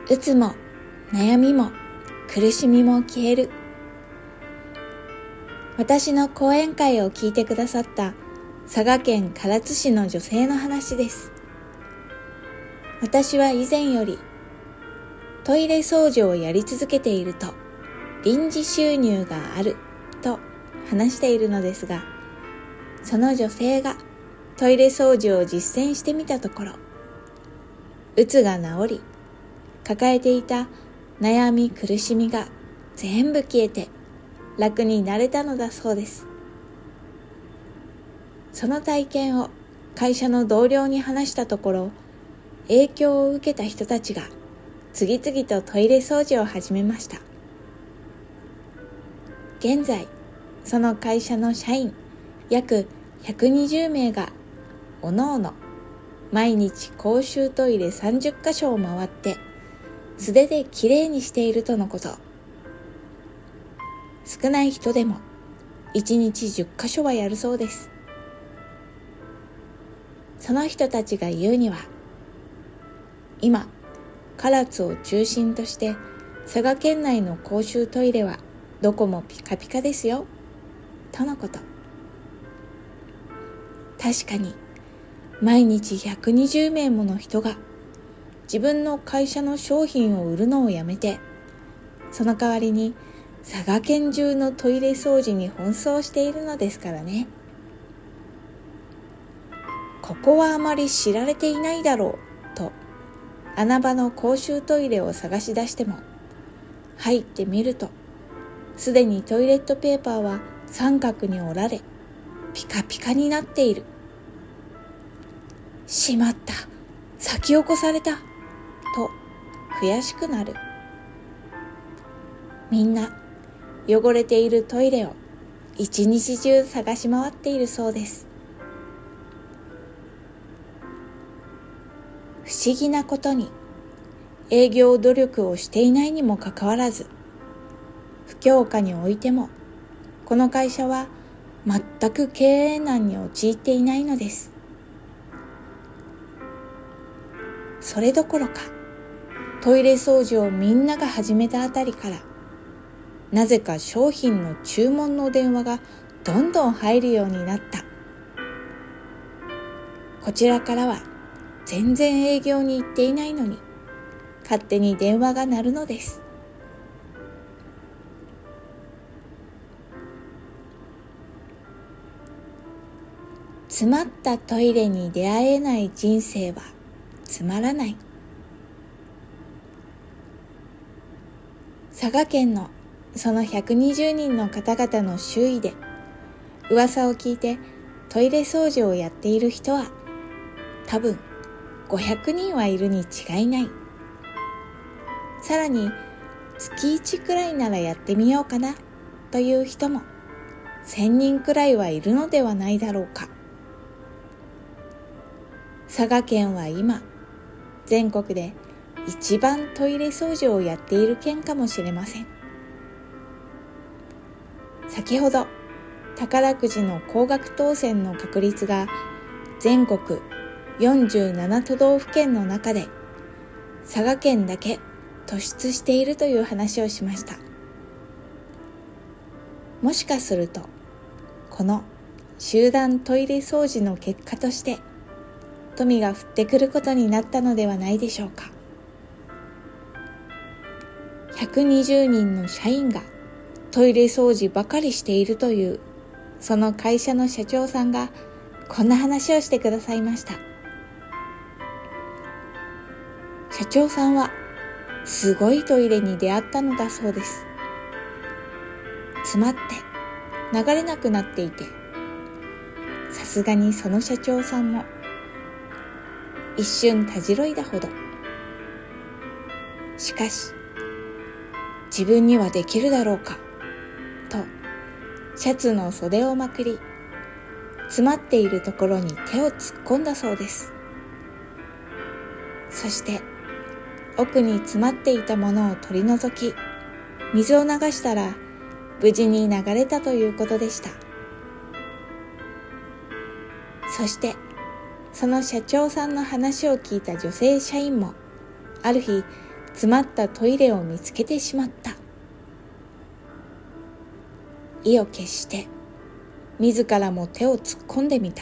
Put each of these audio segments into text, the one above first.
うつも悩みも苦しみも消える。私の講演会を聞いてくださった佐賀県唐津市の女性の話です。私は以前よりトイレ掃除をやり続けていると臨時収入があると話しているのですが、その女性がトイレ掃除を実践してみたところ、うつが治り、抱えていた悩み苦しみが全部消えて楽になれたのだそうです。その体験を会社の同僚に話したところ、影響を受けた人たちが次々とトイレ掃除を始めました。現在、その会社の社員約120名がおのおの毎日公衆トイレ30カ所を回って素手できれいにしているとのこと。少ない人でも1日10カ所はやるそうです。その人たちが言うには、今唐津を中心として佐賀県内の公衆トイレはどこもピカピカですよとのこと。確かに毎日120名もの人が自分の会社の商品を売るのをやめて、その代わりに佐賀県中のトイレ掃除に奔走しているのですからね。ここはあまり知られていないだろうと穴場の公衆トイレを探し出しても、入ってみるとすでにトイレットペーパーは三角に折られピカピカになっている。しまった、先を越されたと悔しくなる。みんな汚れているトイレを一日中探し回っているそうです。不思議なことに、営業努力をしていないにもかかわらず、不況下においてもこの会社は全く経営難に陥っていないのです。それどころか、トイレ掃除をみんなが始めたあたりから、なぜか商品の注文の電話がどんどん入るようになった。こちらからは全然営業に行っていないのに、勝手に電話が鳴るのです。詰まったトイレに出会えない人生はつまらない。佐賀県のその120人の方々の周囲で噂を聞いてトイレ掃除をやっている人は多分500人はいるに違いない。さらに月1くらいならやってみようかなという人も1000人くらいはいるのではないだろうか。佐賀県は今全国で一番トイレ掃除をやっている県かもしれません。先ほど宝くじの高額当選の確率が全国47都道府県の中で佐賀県だけ突出しているという話をしました。もしかするとこの集団トイレ掃除の結果として富が降ってくることになったのではないでしょうか。120人の社員がトイレ掃除ばかりしているというその会社の社長さんがこんな話をしてくださいました。社長さんはすごいトイレに出会ったのだそうです。詰まって流れなくなっていて、さすがにその社長さんも一瞬たじろいだほど。しかし自分にはできるだろうかとシャツの袖をまくり、詰まっているところに手を突っ込んだそうです。そして奥に詰まっていたものを取り除き、水を流したら無事に流れたということでした。そしてその社長さんの話を聞いた女性社員もある日詰まったトイレを見つけてしまった。意を決して自らも手を突っ込んでみた。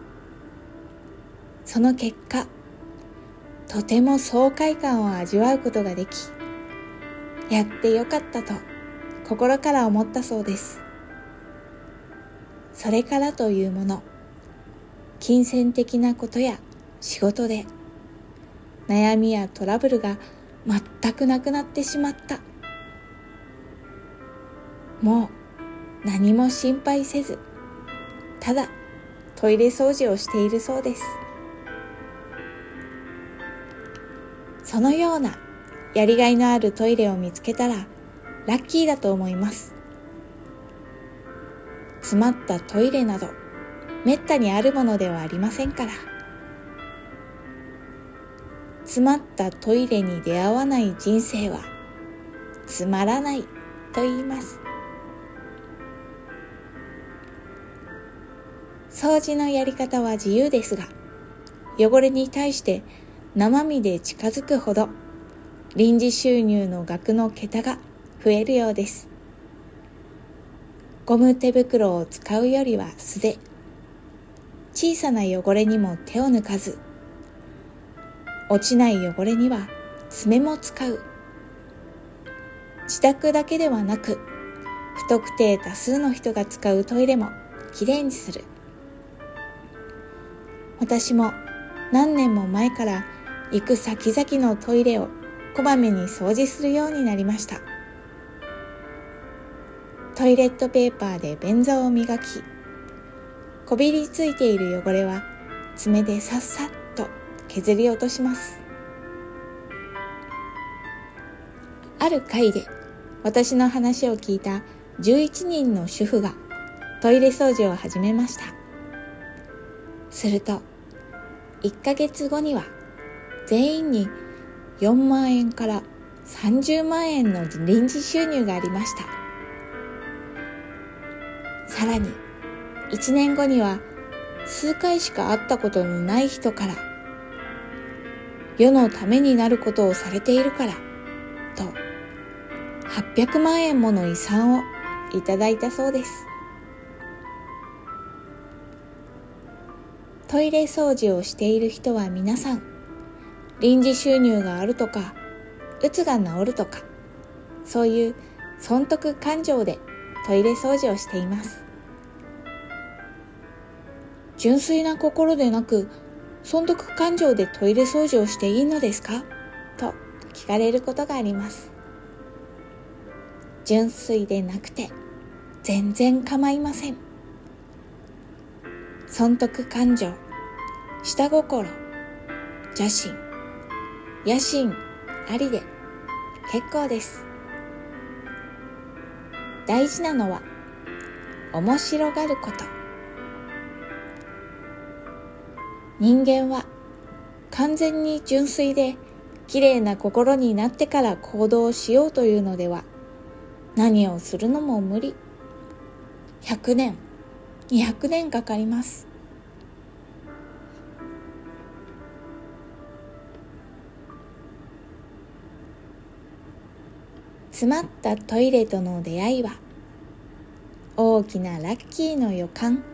その結果、とても爽快感を味わうことができ、やってよかったと心から思ったそうです。それからというもの、金銭的なことや仕事で悩みやトラブルが全くなくなってしまった。もう何も心配せず、ただトイレ掃除をしているそうです。そのようなやりがいのあるトイレを見つけたらラッキーだと思います。詰まったトイレなどめったにあるものではありませんから。詰まったトイレに出会わない人生はつまらないと言います。掃除のやり方は自由ですが、汚れに対して生身で近づくほど臨時収入の額の桁が増えるようです。ゴム手袋を使うよりは素手、小さな汚れにも手を抜かず、落ちない汚れには爪も使う。自宅だけではなく、不特定多数の人が使うトイレもきれいにする。私も何年も前から行く先々のトイレをこまめに掃除するようになりました。トイレットペーパーで便座を磨き、こびりついている汚れは爪でさっさっと削り落とします。ある回で私の話を聞いた11人の主婦がトイレ掃除を始めました。すると1ヶ月後には全員に4万円から30万円の臨時収入がありました。さらに1年後には数回しか会ったことのない人から世のためになることをされているからと800万円もの遺産をいただいたそうです。トイレ掃除をしている人は皆さん、臨時収入があるとか、うつが治るとか、そういう損得感情でトイレ掃除をしています。純粋な心でなく、損得感情でトイレ掃除をしていいのですかと聞かれることがあります。純粋でなくて全然構いません。損得感情、下心、邪心、野心ありで結構です。大事なのは面白がること。人間は完全に純粋できれいな心になってから行動しようというのでは、何をするのも無理。100年、200年かかります。詰まったトイレとの出会いは大きなラッキーの予感。